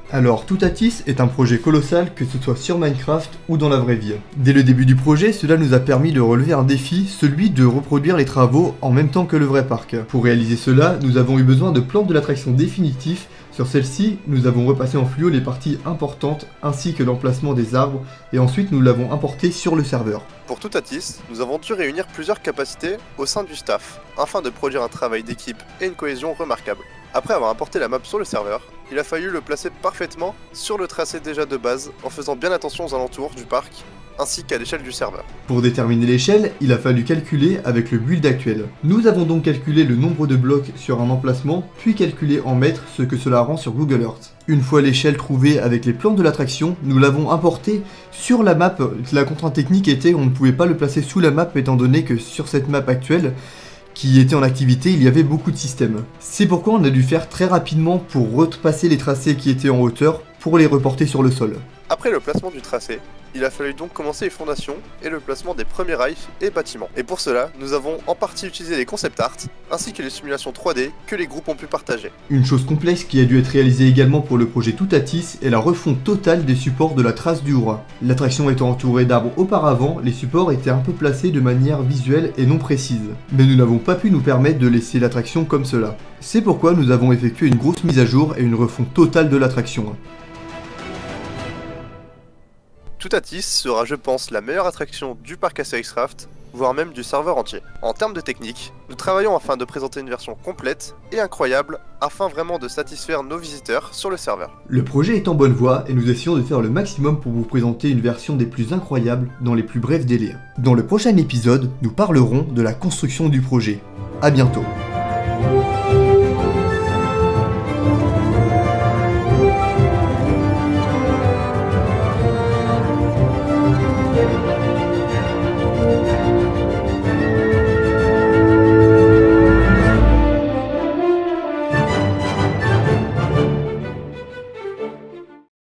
Alors, Toutatis est un projet colossal, que ce soit sur Minecraft ou dans la vraie vie. Dès le début du projet, cela nous a permis de relever un défi, celui de reproduire les travaux en même temps que le vrai parc. Pour réaliser cela, nous avons eu besoin de plans de l'attraction définitifs. Sur celle-ci, nous avons repassé en fluo les parties importantes ainsi que l'emplacement des arbres et ensuite nous l'avons importé sur le serveur. Pour Toutatis, nous avons dû réunir plusieurs capacités au sein du staff afin de produire un travail d'équipe et une cohésion remarquable. Après avoir importé la map sur le serveur, il a fallu le placer parfaitement sur le tracé déjà de base en faisant bien attention aux alentours du parc ainsi qu'à l'échelle du serveur. Pour déterminer l'échelle, il a fallu calculer avec le build actuel. Nous avons donc calculé le nombre de blocs sur un emplacement, puis calculé en mètres ce que cela rend sur Google Earth. Une fois l'échelle trouvée avec les plans de l'attraction, nous l'avons importé sur la map. La contrainte technique était on ne pouvait pas le placer sous la map étant donné que sur cette map actuelle, qui était en activité, il y avait beaucoup de systèmes. C'est pourquoi on a dû faire très rapidement pour repasser les tracés qui étaient en hauteur pour les reporter sur le sol. Après le placement du tracé, il a fallu donc commencer les fondations et le placement des premiers rails et bâtiments. Et pour cela, nous avons en partie utilisé les concept art ainsi que les simulations 3D que les groupes ont pu partager. Une chose complexe qui a dû être réalisée également pour le projet Toutatis est la refonte totale des supports de la trace du Hura. L'attraction étant entourée d'arbres auparavant, les supports étaient un peu placés de manière visuelle et non précise. Mais nous n'avons pas pu nous permettre de laisser l'attraction comme cela. C'est pourquoi nous avons effectué une grosse mise à jour et une refonte totale de l'attraction. Toutatis sera, je pense, la meilleure attraction du parc Astérix Craft, voire même du serveur entier. En termes de technique, nous travaillons afin de présenter une version complète et incroyable, afin vraiment de satisfaire nos visiteurs sur le serveur. Le projet est en bonne voie et nous essayons de faire le maximum pour vous présenter une version des plus incroyables dans les plus brefs délais. Dans le prochain épisode, nous parlerons de la construction du projet. A bientôt.